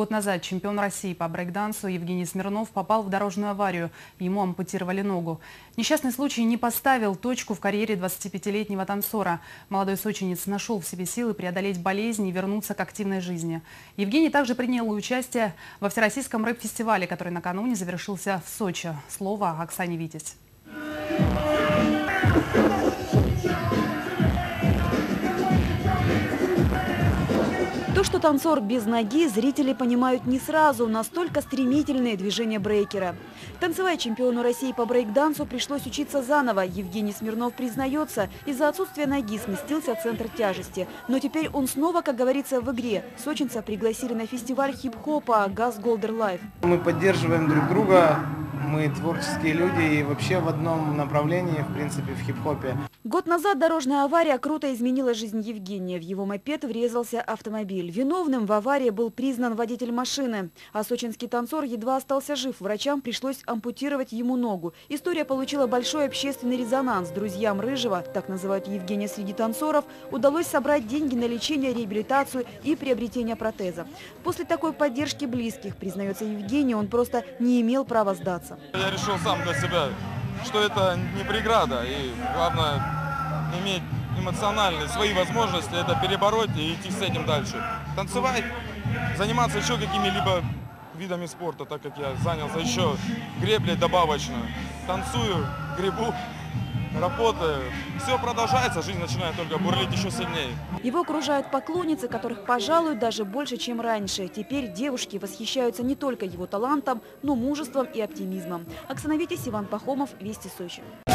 Год назад чемпион России по брейкдансу Евгений Смирнов попал в дорожную аварию. Ему ампутировали ногу. Несчастный случай не поставил точку в карьере 25-летнего танцора. Молодой сочинец нашел в себе силы преодолеть болезнь и вернуться к активной жизни. Евгений также принял участие во всероссийском рэп-фестивале, который накануне завершился в Сочи. Слово Оксане Витязь. То, что танцор без ноги, зрители понимают не сразу, настолько стремительные движения брейкера. Танцевать чемпиону России по брейк-дансу пришлось учиться заново. Евгений Смирнов признается, из-за отсутствия ноги сместился центр тяжести. Но теперь он снова, как говорится, в игре. Сочинца пригласили на фестиваль хип-хопа «Газ Голдер Лайв». Мы поддерживаем друг друга, мы творческие люди и вообще в одном направлении, в принципе, в хип-хопе. Год назад дорожная авария круто изменила жизнь Евгения. В его мопед врезался автомобиль. Виновным в аварии был признан водитель машины. А сочинский танцор едва остался жив. Врачам пришлось ампутировать ему ногу. История получила большой общественный резонанс. Друзьям Рыжего, так называют Евгения среди танцоров, удалось собрать деньги на лечение, реабилитацию и приобретение протеза. После такой поддержки близких, признается Евгений, он просто не имел права сдаться. Я решил сам для себя, что это не преграда, и главное иметь эмоциональные свои возможности, это перебороть и идти с этим дальше. Танцевать, заниматься еще какими-либо видами спорта, так как я занялся еще греблей добавочно. Танцую, гребу, работаю. Все продолжается, жизнь начинает только бурлить еще сильнее. Его окружают поклонницы, которых, пожалуй, даже больше, чем раньше. Теперь девушки восхищаются не только его талантом, но мужеством и оптимизмом. Оксана Витязь, Иван Пахомов, Вести Сочи.